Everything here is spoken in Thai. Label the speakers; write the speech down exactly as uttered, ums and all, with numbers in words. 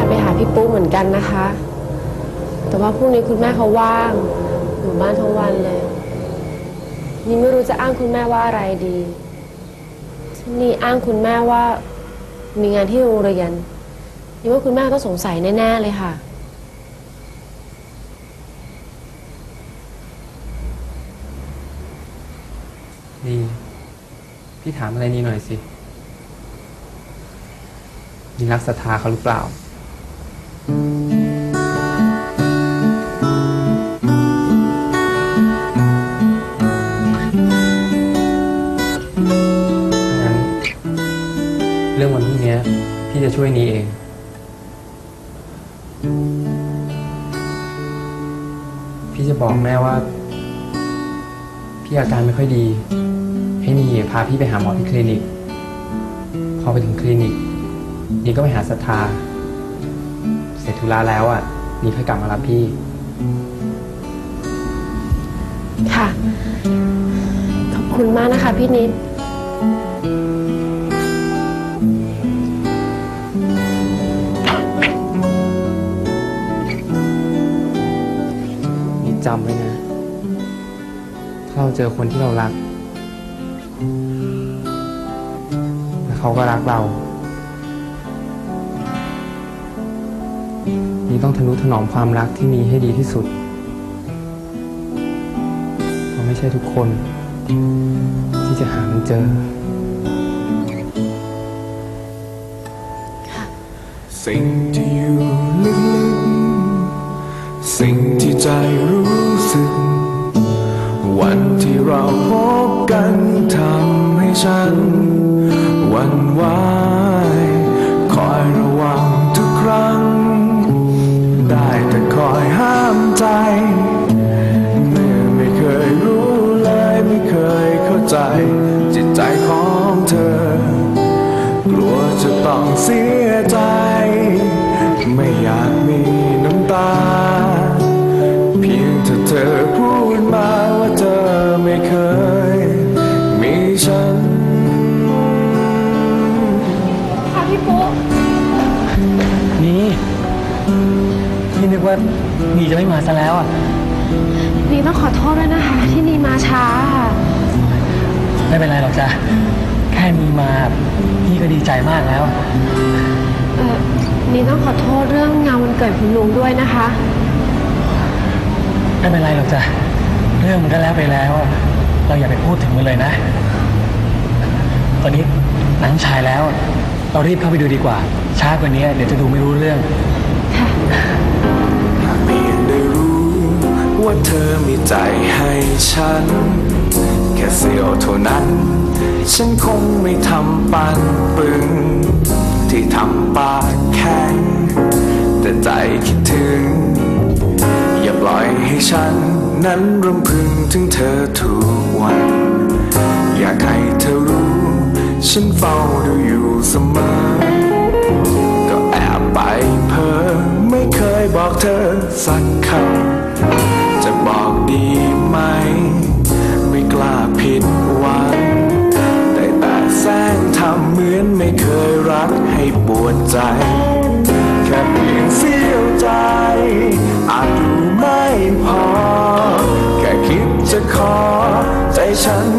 Speaker 1: ไปหาพี่ปุ๊เหมือนกันนะคะแต่ว่าพรุ่งนี้คุณแม่เขาว่างอยู่บ้านทั้งวันเลยนี่ไม่รู้จะอ้างคุณแม่ว่าอะไรดีนี่อ้างคุณแม่ว่ามีงานที่โรงเรียนนี่ว่าคุณแม่ต้องสงสัยแน่ๆเลยค่ะ
Speaker 2: นี่พี่ถามอะไรนี่หน่อยสินี่รักศรัทธาเขาหรือเปล่างั้นเรื่องวันพรุ่งนี้พี่จะช่วยนี่เองพี่จะบอกแม่ว่าพี่อาการไม่ค่อยดีให้นี่พาพี่ไปหาหมอที่คลินิกพอไปถึงคลินิกนี่ก็ไปหาศรัทธาเสร็จธุระแล้วอ่ะนี่ค่อยกลับมารับพี่
Speaker 1: ค่ะขอบคุณมากนะคะพี่นิด
Speaker 2: นี่จำไว้นะถ้าเราเจอคนที่เรารักและเขาก็รักเรานี่ต้องทนุถนอมความรักที่มีให้ดีที่สุดเพราะไม่ใช่ทุกคนที่จะหามันเจอ
Speaker 3: สิ่งที่อยู่ลึกๆสิ่งที่ใจรู้สึกวันที่เราพบกันทำให้ฉันหวั่นไหวคอยระวังทุกครั้งได้แต่คอยห้ามใจเมื่อไม่เคยรู้เลยไม่เคยเข้าใจจิตใจของเธอกลัวจะต้องเสียใจไม่อยากมีน้ำตาเพียงถ้าเธอพูดมาว่าเธอไม่เคยมีฉัน
Speaker 1: ค่ะพี่ปุ๊
Speaker 4: นี่พี่นึกว่านีจะไม่มาซะแล้วอ่ะ
Speaker 1: นีต้องขอโทษด้วยนะคะที่นีมาช้า
Speaker 4: ไม่เป็นไรหรอกจ้ะแค่นีมาพี่ก็ดีใจมากแล้ว
Speaker 1: เออนีต้องขอโทษเรื่องงานวันเกิดคุณลุงด้วยนะคะ
Speaker 4: ไม่เป็นไรหรอกจ้ะเรื่องมันก็แล้วไปแล้วเราอย่าไปพูดถึงมันเลยนะตอนนี้หนังฉายแล้วเรารีบเข้าไปดูดีกว่าช้ากว่านี้เดี๋ยวจะดูไม่รู้เรื่อง
Speaker 3: หากเพียงได้รู้ว่าเธอมีใจให้ฉันแค่เสี้ยวเท่านั้นฉันคงไม่ทำปันปึงที่ทำปากแข็งแต่ใจคิดถึงอย่าปล่อยให้ฉันนั้นรำพึงถึงเธอทุกวันอยากให้เธอรู้ฉันเฝ้าดูอยู่เสมอก็แอบไปเพ้อไม่เคยบอกเธอสักคำจะบอกดีไหมไม่กล้าผิดหวังแต่แต่แสงทำเหมือนไม่เคยรักให้ปวดใจแค่เพียงเสี้ยวใจอาจดูไม่พอแค่คิดจะขอใจฉัน